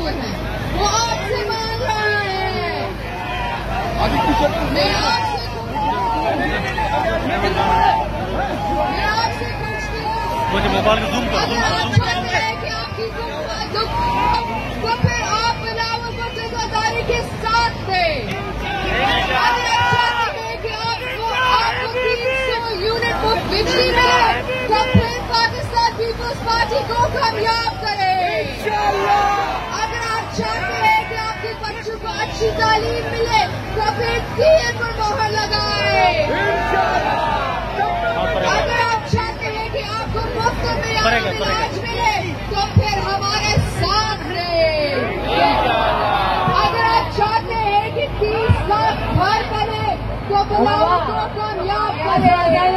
हुए हैं, वो आपसे मांग रहा है। मैं आपसे पूछती हूँ, मोबाइल को जूम अगर आप चाहते हैं कि आपकी तो फिर आप बिलावल को जजादारी के साथ दें। अगर आप चाहते हैं कि आपको 300 यूनिट को बिजली मिले, तो फिर पाकिस्तान पीपल्स पार्टी को कामयाब करें। अगर आप चाहते हैं कि आपके बच्चों को अच्छी तालीम मिले, तो फिर टीए पर मोहर लगाए। अगर आप चाहते हैं कि आपको मुफ्त में इलाज मिले, तो फिर हमारे साथ रहें। अगर आप चाहते हैं कि 30 लाख घर बने, तो बिलावल को कामयाब करें।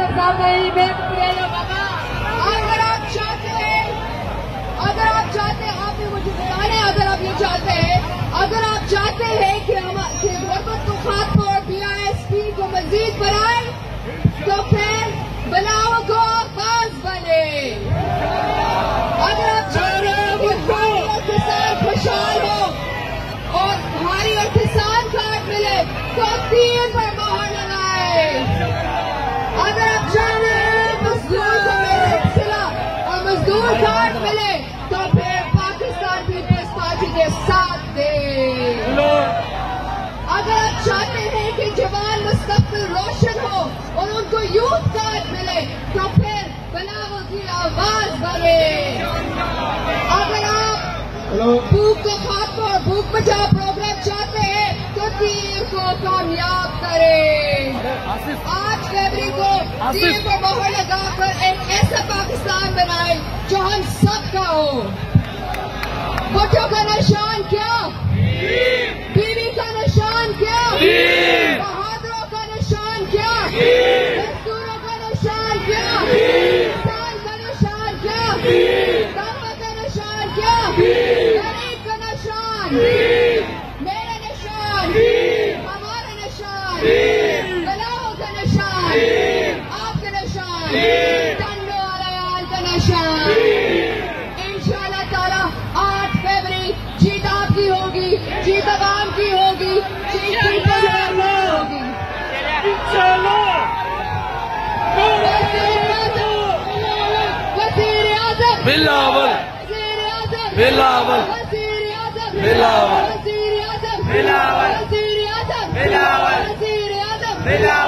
आपने मुझे बताने, अगर आप ये चाहते हैं, अगर आप चाहते हैं कि गुरबत को खात्मा और BISP को मजीद बढ़ाए, तो फिर बिलावल को आवाज बने। अगर आप चाहते हैं कि भारी और किसान खुशहाल हो और भारी और किसान कार्ड मिले, तो 3 पर मोहर लगाए। अगर आप चाहते हैं मजदूर को मेरे सिला और मजदूर कार्ड मिले, तो फिर पाकिस्तान पीपल्स पार्टी के साथ दे। अगर आप चाहते हैं कि जवान मुस्तकबिल रोशन हो और उनको यूथ कार्ड मिले, तो फिर बिलावल की आवाज बने। अगर आप भूख को खात्मा और भूख बचाओ प्रोग्राम चाहते हैं, तो तीर को कामयाब करें। 8 फरवरी को तीर को मोहर लगाकर एक ऐसा पाकिस्तान बनाए जो हम सबका हो। भुट्टो का निशान क्या? बीबी का निशान क्या? बहादुरों का निशान क्या? मजदूरों का निशान क्या? किसान का निशान क्या? दावा का निशान क्या? गरीब का निशान, मेरा निशान, हमारा निशान, बिलावल का निशान, आपका निशान, टंडो अलायान का निशान। इंशाअल्लाह ताला 8 फरवरी जीत आपकी होगी, जीत आवाम की होगी, जीत पीपल की होगी। वज़ीर आज़म बिलावल, वज़ीर आज़म बिलावल, वज़ीर आज़म बिलावल, वज़ीर आज़म बिलावल, वज़ीर आज़म बिलावल, वज़ीर आज़म बिलावल।